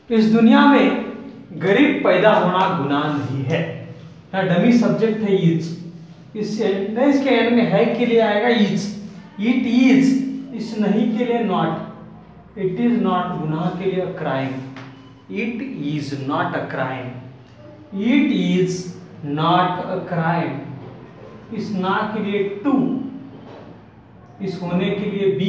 इस दुनिया में गरीब पैदा होना गुनाह नहीं है। यहाँ डमी सब्जेक्ट है इज, इस सेंटेंस के एंड में है के लिए आएगा इज, इट इज, इस नहीं के लिए नॉट, इट इज नॉट, गुनाह के लिए crime, it is not a crime, it is not a crime, इस ना के लिए टू, इस होने के लिए बी,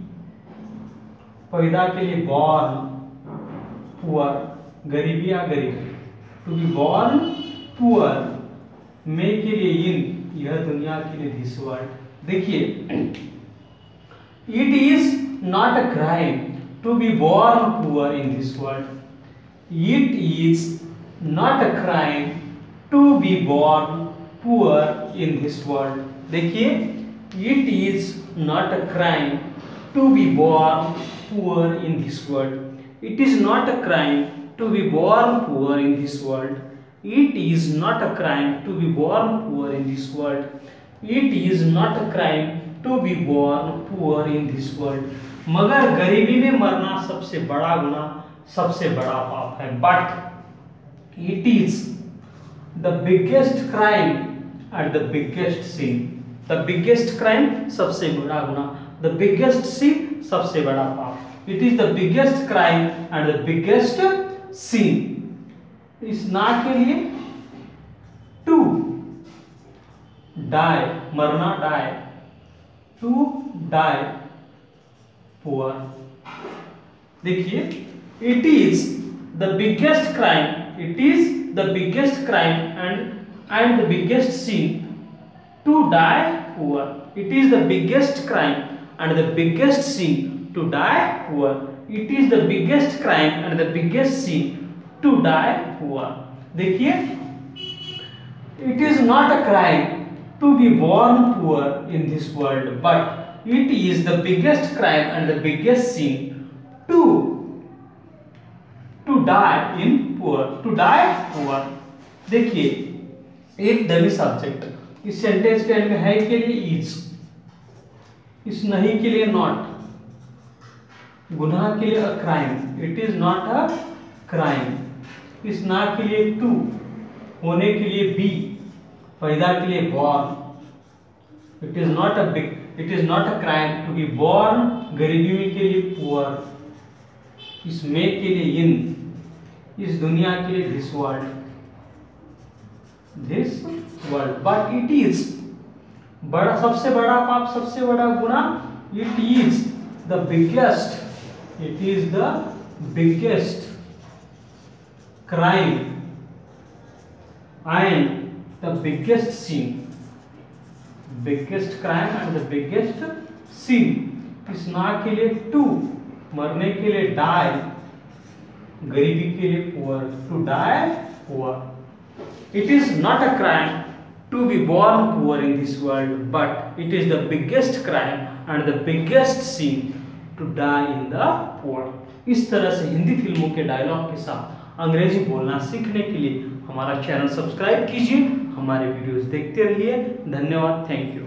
पैदा के लिए बॉर्न, पुअर, गरीबी या गरीब, टू बी बॉर्न पुअर, मे के लिए इन, यह दुनिया के लिए दिस वर्ल्ड। देखिए, it is not a crime to be born poor in this world, it is not a crime to be born poor in this world. देखिए, it is not a crime to be born poor in this world, it is not a crime to be born poor in this world, it is not a crime to be born poor in this world, it is not a crime to be born poor in this world। मगर गरीबी में मरना सबसे बड़ा गुनाह, सबसे बड़ा पाप है, but it is the biggest crime and the biggest sin। the biggest crime सबसे बड़ा गुनाह, the biggest sin सबसे बड़ा पाप, it is the biggest crime and the biggest sin। इस ना के लिए to die, मरना, die, to die poor। देखिए, it is the biggest crime, it is the biggest crime and the biggest sin to die poor, it is the biggest crime and the biggest sin to die poor, it is the biggest crime and the biggest sin to die poor। देखिए, it is not a crime to be born poor in this world, but it is the biggest crime and the biggest sin to die in poor, to die poor। देखिए, एक dummy subject, इस sentence के end में है के लिए is, इस नहीं के लिए नॉट, गुनाह के लिए a crime, it is not a crime, इस ना के लिए टू, होने के लिए बी, पैदा के लिए born, it is not a big, it is not a crime to be born, गरीबी के लिए पुअर, इस मे के लिए इन, इस दुनिया के लिए this world, this world, but it is, बड़ा, सबसे बड़ा पाप, सबसे बड़ा गुनाह, it is the biggest, it is the biggest crime and the biggest sin, biggest crime and the biggest sin। इस ना के लिए टू, मरने के लिए die, गरीबी के लिए poor, to die poor। it is not a crime to be born poor in this world, but it is the biggest crime and the biggest sin to die in the poor। इस तरह से हिंदी फिल्मों के dialogue के साथ अंग्रेजी बोलना सीखने के लिए हमारा चैनल सब्सक्राइब कीजिए, हमारे वीडियोस देखते रहिए। धन्यवाद, थैंक यू।